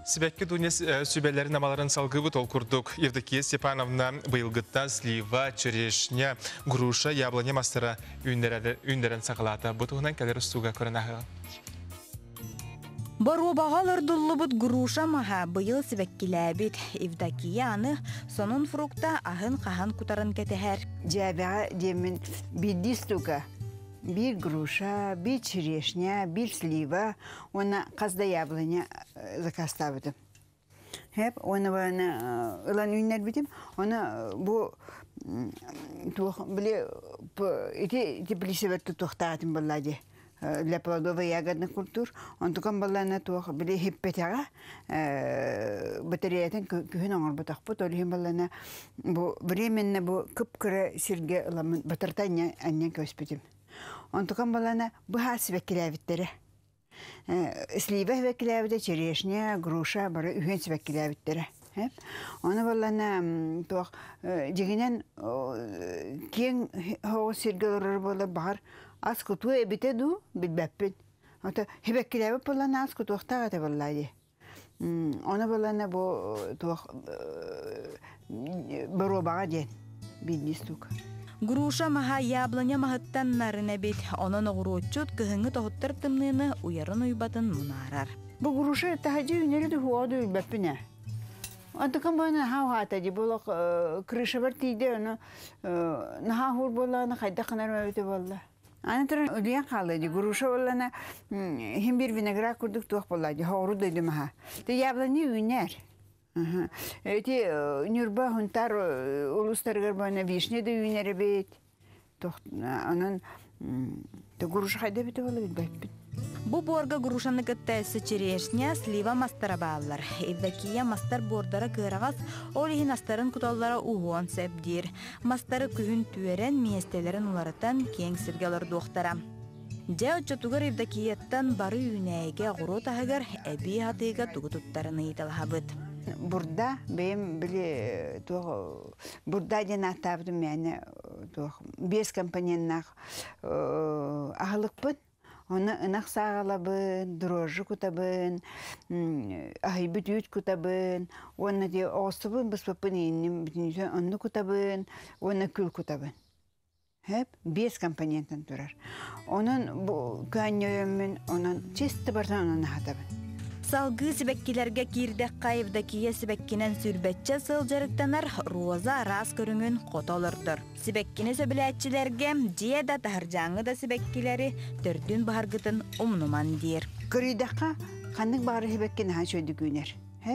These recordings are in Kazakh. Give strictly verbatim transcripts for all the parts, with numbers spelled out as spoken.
Сибекке Дунес сүбелерін амаларын салгыбы толкурдук. Евдокия Степановна быйылгытта слива, черешня, груша, яблоня мастера үндерен сақылата. Бұтығынан кәлер ұстуға көрінағы. Баробағалар дұллыбыт груша маға быйыл сибеккіләбіт. Евдокия аны сонун фрукта ахын қахан кутарын кетехер. Жабаға демін бидді стука. Bir груша, bir черешня, bir слива, ona kazda yablanya zakastavdım. Hep ona bana ılan ünler bitim, ona bu tuh bile iti iti plisevet tuhtatim balladı. Для плодово-ягодных культур, он только была на то, были хиппетяга, батареятын күхін оңыр бұтақ бұт, олығын была на временно бұл күп-күрі сірге ұламын, батыртан әнен көспетім. Он только была на бұға свекіләвіттері. Слива свекіләвітті, черешня, груша, бары үйен свекіләвіттері. Оны была на то, дегенен кен хоғы сірге ұрыр болы бағар, аз куту эбите ду билбеппин. Ото хебеккилеби боллана аз куту оқтагата боллайды. Оны боллана бу тух баробага ден биднистук. Груша маха яблоня махаттан нарына бит. Онон оғруучут кыһыңы тоһуттар тымныны уярын уйбатын мунарар. Бу груша тахаджи үнерді хуаду билбеппине. Антыкан бана хау-хата ди болок крыша бар тиде, наха хур боллана хайда қанар мәбеті болла. Аны тұрын үлген қалады, груша олана хем бір виноград күрдік туақ болады, хауру дойды маға. Ты яблони үйнер. Эти нүрба хүнтар улустарғар бана вишне да үйнері бейт. Анын груша қайда біті болады бітбәйт. Бу борга грушаны кыттайсы черешня, слива мастара баалар. Евдокия мастар бордара кырагас, олихин астарын куталлара угуан сәбдир. Мастары күхін түйерен местелерін уларытан кең сиргалар доқтара. Жа отчотугар Евдокияттан бары үйнәйге ғұру тағығар әбі хатыға тугутуттарыны еталхабыд. Бурда бейім білі бурда ден аттабдым мәні бес компонентнақ ағылық бұд. Оны ынақ сағалабын, дрожжы күтабын, ахайбыт үйт күтабын, оны де оғыстыбын бұспапын енім бүтінізен онны күтабын, оны күл күтабын. Хеп, бес компоненттен тұрар. Оның көңнөйімін, оның честі барсан оны хатабын. Салгы сибеккилерге кирдек Евдокия сибеккинен сүрбетче сылжарыктанар роза рас көрүңүн котолордор. Сибеккини сөбіләтчилерге жиеда тахаржаңы да сибеккилери төрдүн бааргытын умнуман дир. Көрүйдаққа қандық бары сибеккини хан сөйді күйнер.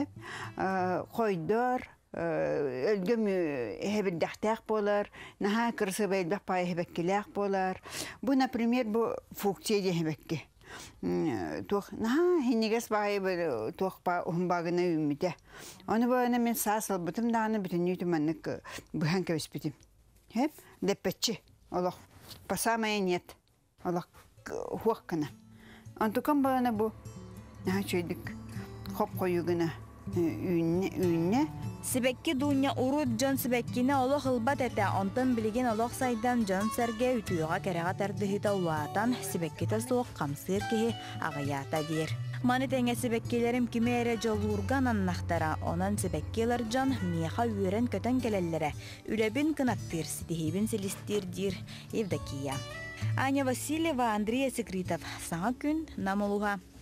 Қойдор, өлгөм хебілдақтақ болар, наха кырсы бәйлбақ пай сибеккилақ болар. Бұ, например, бұ фукция сибекки. Тух, наха, хиннигес бағай тух ба ухымбағына үміде. Оны бағына мен сасыл бұтым дағаны бүтін үйтіманнық бұхан көбіс бітім. Хеп, леппетші, олық, пасамая нет, олық хуақ қына. Антукан бағына бұл, наха чөйдік, хоп қойуғына үйінне. Сибекки дуня урут жон сибеккине олох ылбат эте, онтон билеген олох сайдан жон сәрге үтүйіға кәріға тәрдіхіта улаатан сибекките суық қамсыр кеге ағаята дер. Маны тәңе сибеккелерім кемере жолурган аннақтара, онан сибеккелер жон меха үйрен көтен келелері, үлебін кынаттыр, сидихибін селистер дир Евдокия. Аня Васильева, Андрей Секретов. Саңа күн, намолуға.